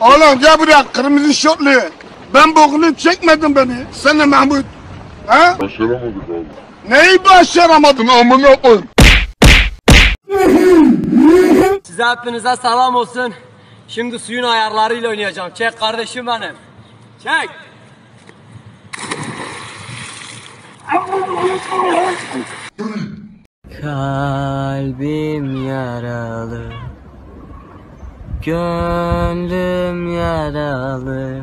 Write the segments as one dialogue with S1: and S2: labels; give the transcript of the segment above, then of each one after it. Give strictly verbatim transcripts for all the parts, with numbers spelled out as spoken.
S1: Oğlum gel buraya kırmızı şortlu. Ben bokunu çekmedim beni. Sen de Mahmut. Ha?
S2: Başaramadık abi.
S1: Neyi başaramadın amına koyayım?
S3: Size hepinize selam olsun. Şimdi suyun ayarlarıyla oynayacağım. Çek kardeşim benim. Çek. Kalbim yaralı, gönlüm yaralı.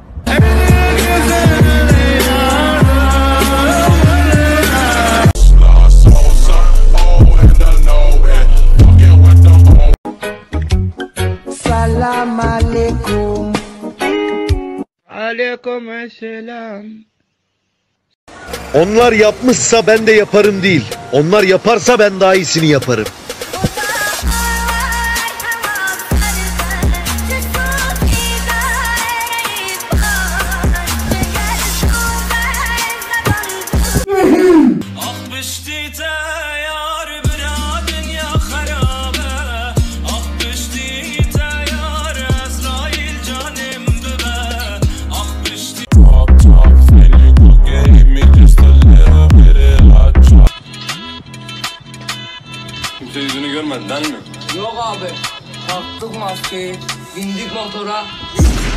S4: Salam aleyküm.
S5: Aleykümselam.
S6: Onlar yapmışsa ben de yaparım değil. Onlar yaparsa ben daha iyisini yaparım.
S7: Kimse yüzünü görmedi değil mi?
S3: Yok abi. Taktık maskeyi, bindik motora.